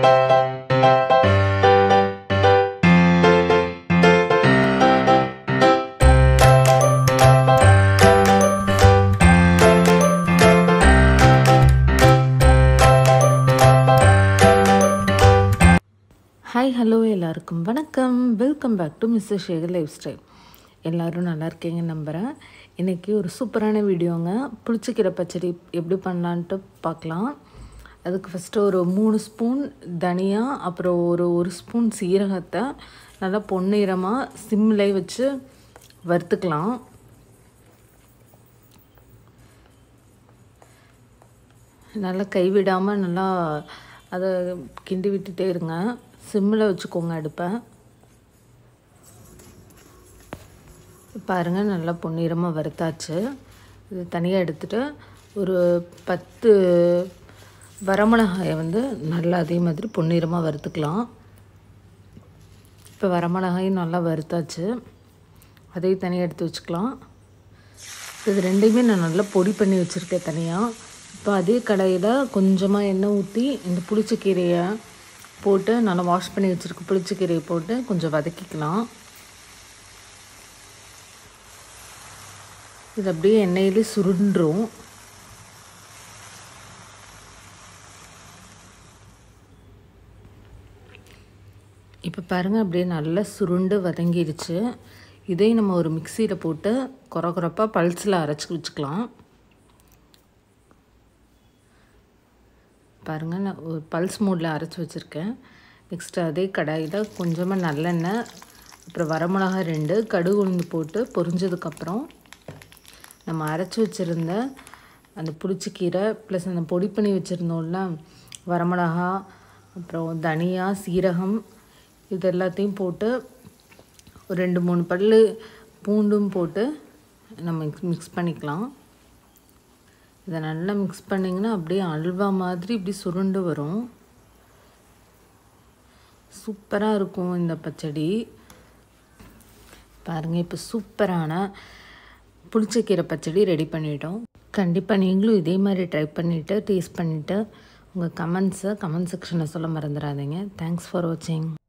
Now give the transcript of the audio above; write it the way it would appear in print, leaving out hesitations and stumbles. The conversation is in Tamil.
ஹாய் ஹலோ எல்லாருக்கும் வணக்கம். Welcome back to mister Sekar life style. எல்லோரும் நல்லா இருக்கீங்கன்னு நம்புகிறேன். இன்றைக்கி ஒரு சூப்பரான வீடியோங்க. புளிச்சக்கீரை பச்சடி எப்படி பண்ணலான்ட்டு பார்க்கலாம். அதுக்கு ஃபஸ்ட்டு ஒரு 3 ஸ்பூன் தனியா, அப்புறம் ஒரு ஸ்பூன் சீரகத்தை நல்லா பொன்னிறமாக சிம்மில் வச்சு வறுத்துக்கலாம். நல்லா கைவிடாமல் நல்லா அதை கிண்டி விட்டுட்டே இருங்க. சிம்மில் வச்சுக்கோங்க அடுப்பை. பாருங்கள், நல்லா பொன்னிறமாக வறுத்தாச்சு. இது தனியாக எடுத்துகிட்டு ஒரு 10 வரமிளகாயை நல்லா அதே மாதிரி பொன்னிறமாக வறுத்துக்கலாம். இப்போ வரமிளகாயும் நல்லா வறுத்தாச்சு, அதையும் தனியாக எடுத்து வச்சுக்கலாம். இது ரெண்டையுமே நான் நல்லா பொடி பண்ணி வச்சுருக்கேன் தனியாக. இப்போ அதே கடாயில் கொஞ்சமாக எண்ணெய் ஊற்றி இந்த புளிச்சக்கீரையை போட்டு நல்லா வாஷ் பண்ணி வச்சுருக்க புளிச்சக்கீரையை போட்டு கொஞ்சம் வதக்கிக்கலாம். இது அப்படியே எண்ணெயிலே சுருண்டுரும். இப்போ பாருங்கள், அப்படியே நல்லா சுருண்டு வதங்கிடுச்சு. இதையும் நம்ம ஒரு மிக்சியில் போட்டு குறப்பாக பல்ஸில் அரைச்சி வச்சுக்கலாம். பாருங்கள், நான் ஒரு பல்ஸ் மோடில் அரைச்சி வச்சுருக்கேன். நெக்ஸ்ட்டு அதே கடாயில் கொஞ்சமாக நல்லெண்ணெய், அப்புறம் வரமிளகா 2, கடுகு உளுந்து போட்டு பொரிஞ்சதுக்கப்புறம் நம்ம அரைச்சி வச்சுருந்த அந்த புளிச்சக்கீரை ப்ளஸ் அந்த பொடி பண்ணி வச்சுருந்தோம்ல வரமிளகா, அப்புறம் தனியா, சீரகம், இது எல்லாத்தையும் போட்டு ஒரு 2-3 பல் பூண்டும் போட்டு நம்ம மிக்ஸ் பண்ணிக்கலாம். இதை நல்லா மிக்ஸ் பண்ணிங்கன்னா அப்படியே அல்வா மாதிரி இப்படி சுருண்டு வரும். சூப்பராக இருக்கும் இந்த பச்சடி. பாருங்கள், இப்போ சூப்பரான புளிச்சக்கீரை பச்சடி ரெடி பண்ணிட்டோம். கண்டிப்பாக நீங்களும் இதே மாதிரி ட்ரை பண்ணிவிட்டு டேஸ்ட் பண்ணிவிட்டு உங்கள் கமெண்ட் செக்ஷனில் சொல்ல மறந்துடாதீங்க. தேங்க்ஸ் ஃபார் வாட்சிங்.